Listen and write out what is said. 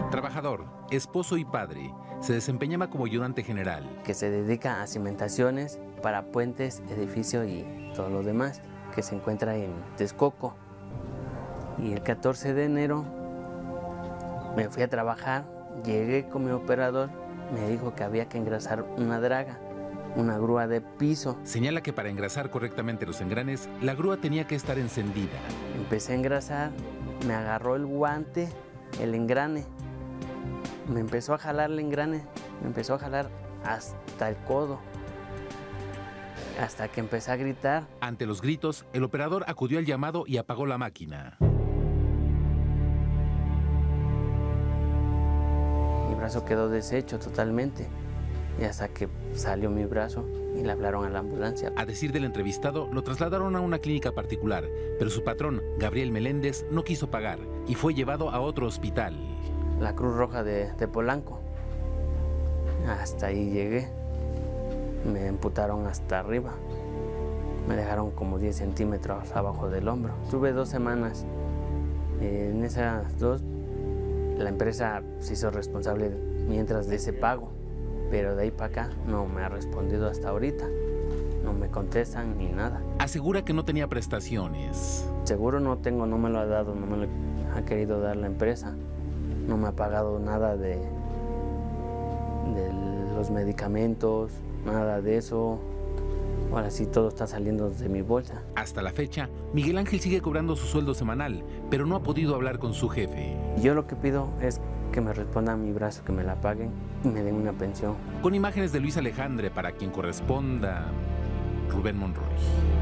Trabajador, esposo y padre, se desempeñaba como ayudante general. Que se dedica a cimentaciones para puentes, edificios y todo lo demás, que se encuentra en Texcoco. Y el 14 de enero me fui a trabajar, llegué con mi operador, me dijo que había que engrasar una draga, una grúa de piso. Señala que para engrasar correctamente los engranes, la grúa tenía que estar encendida. Empecé a engrasar, me agarró el guante, el engrane, me empezó a jalar el engrane, me empezó a jalar hasta el codo, hasta que empecé a gritar. Ante los gritos, el operador acudió al llamado y apagó la máquina. Mi brazo quedó deshecho totalmente y hasta que salió mi brazo y le hablaron a la ambulancia. A decir del entrevistado, lo trasladaron a una clínica particular, pero su patrón, Gabriel Meléndez, no quiso pagar y fue llevado a otro hospital. La Cruz Roja de Polanco. Hasta ahí llegué. Me amputaron hasta arriba. Me dejaron como 10 centímetros abajo del hombro. Tuve 2 semanas. En esas 2, la empresa se hizo responsable mientras de ese pago. Pero de ahí para acá no me ha respondido hasta ahorita. No me contestan ni nada. Asegura que no tenía prestaciones. Seguro no tengo, no me lo ha dado, no me lo ha querido dar la empresa. No me ha pagado nada de los medicamentos, nada de eso. Ahora sí todo está saliendo de mi bolsa. Hasta la fecha, Miguel Ángel sigue cobrando su sueldo semanal, pero no ha podido hablar con su jefe. Yo lo que pido es que me respondan mi brazo, que me la paguen y me den una pensión. Con imágenes de Luis Alejandre, para quien corresponda, Rubén Monroy.